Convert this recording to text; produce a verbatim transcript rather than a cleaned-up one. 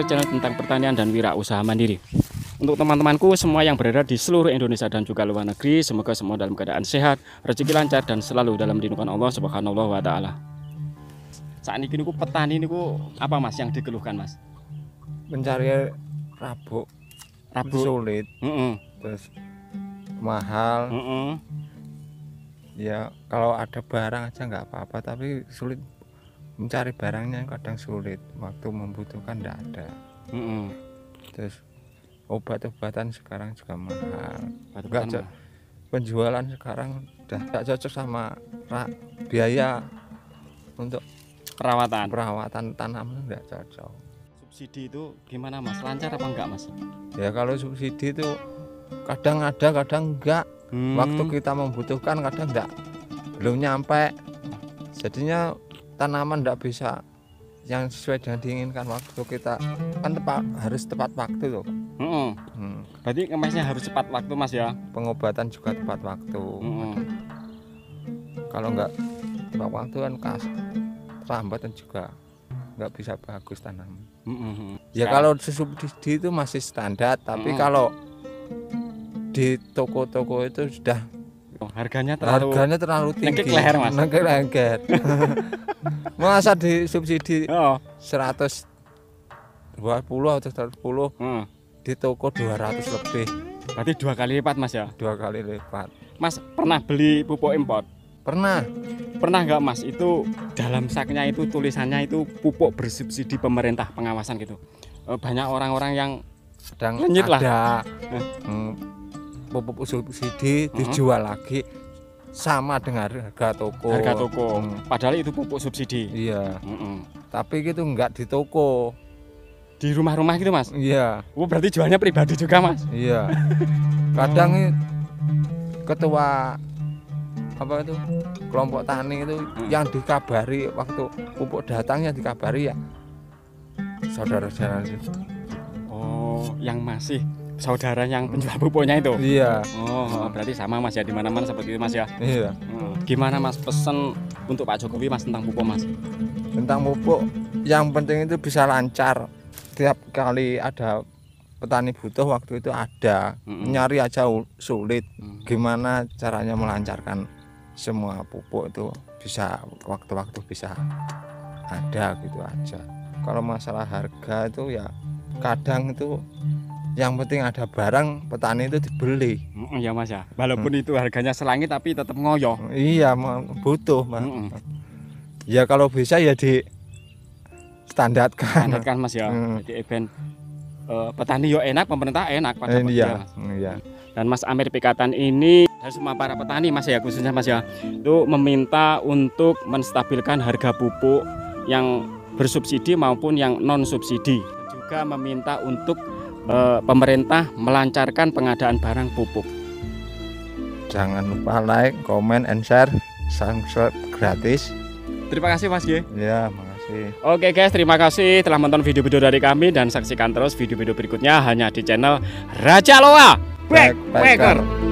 Agriculture, channel tentang pertanian dan wirausaha mandiri. Untuk teman-temanku semua yang berada di seluruh Indonesia dan juga luar negeri, semoga semua dalam keadaan sehat, rezeki lancar dan selalu dalam lindungan Allah Subhanahu wa taala. Saat ini niku petani niku apa Mas yang dikeluhkan Mas? Mencari rabuk, Rabuk sulit, mm -mm. terus mahal. Mm -mm. Ya kalau ada barang aja nggak apa-apa, tapi sulit mencari barangnya, kadang sulit. Waktu membutuhkan tidak ada. Mm -mm. Terus obat-obatan sekarang juga mahal. Batu-batu Nggak, penjualan sekarang udah nggak cocok sama biaya untuk perawatan. perawatan tanaman, nggak cocok. Subsidi itu gimana Mas? Lancar apa enggak Mas? Ya kalau subsidi itu kadang ada, kadang enggak. Hmm. Waktu kita membutuhkan kadang enggak, belum nyampe. Jadinya tanaman enggak bisa yang sesuai dengan diinginkan. Waktu kita kan tepat, harus tepat waktu loh. Mm-mm. hmm. Berarti ngemesnya harus cepat waktu Mas ya? Pengobatan juga tepat waktu. Mm-mm. Kalau enggak tepat waktu kan kas terlambat juga nggak bisa bagus tanaman. Mm-mm. Ya kalau subsidi itu masih standar, tapi mm. kalau di toko-toko itu sudah oh, harganya terlalu harganya terlalu tinggi. Nengkek leher Mas. Nengkek leher. Masa di subsidi oh. seratus dua puluh atau seratus sepuluh, hmm. di toko dua ratus lebih. Berarti dua kali lipat Mas ya? Dua kali lipat. Mas pernah beli pupuk impor? Pernah. Pernah nggak Mas itu dalam saknya itu tulisannya itu pupuk bersubsidi pemerintah, pengawasan gitu. Banyak orang-orang yang sedang lenyit ada lah. Hmm, pupuk subsidi dijual uh-huh. lagi sama dengan harga toko. Harga toko. Hmm. Padahal itu pupuk subsidi. Iya. Uh-uh. Tapi gitu enggak di toko. Di rumah-rumah gitu Mas? Iya. Oh berarti jualnya pribadi juga Mas? Iya. Kadang oh. ketua apa itu kelompok tani itu hmm. yang dikabari waktu pupuk datangnya dikabari ya saudara-saudara itu. Oh, yang masih saudara yang penjual pupuknya itu? Iya. Oh, hmm. berarti sama Mas ya, di mana-mana seperti itu Mas ya? Iya. Hmm. Gimana Mas pesen untuk Pak Jokowi Mas tentang pupuk Mas? Tentang pupuk yang penting itu bisa lancar. Tiap kali ada petani butuh waktu itu ada. Hmm. Nyari aja sulit. Hmm. Gimana caranya melancarkan semua pupuk itu bisa waktu-waktu bisa ada gitu aja. Kalau masalah harga itu ya kadang itu yang penting ada barang petani itu dibeli. Mm, ya Mas ya. Walaupun hmm. itu harganya selangit tapi tetap ngoyo. Iya, butuh Mas. Mm -mm. Ya kalau bisa ya di standarkan. Standarkan Mas ya. Mm. Jadi event uh, petani yo enak, pemerintah enak pada eh, iya. Mas. Iya. Dan Mas Amir Pikatan ini dan semua para petani Mas ya, khususnya Mas ya, itu meminta untuk menstabilkan harga pupuk yang bersubsidi maupun yang non subsidi. Juga meminta untuk e, pemerintah melancarkan pengadaan barang pupuk. Jangan lupa like, comment, and share, subscribe gratis. Terima kasih Mas G. Ya, makasih. Oke guys, terima kasih telah menonton video-video dari kami dan saksikan terus video-video berikutnya hanya di channel Raja Loa Backpacker.